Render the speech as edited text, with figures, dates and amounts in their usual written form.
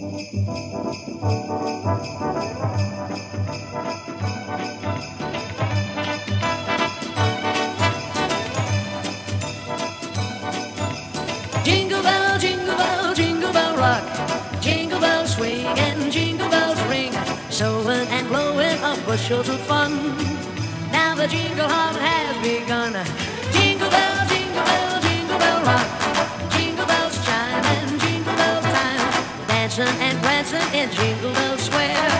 Jingle bell, jingle bell rock, jingle bells swing and jingle bells ring, sowing and blowing up bushels of fun. Now the jingle hop has begun. Jingle bell, jingle bell, jingle bell rock, jingle bells chime and jingle bell time, dancing and prancing in Jingle Bell Square.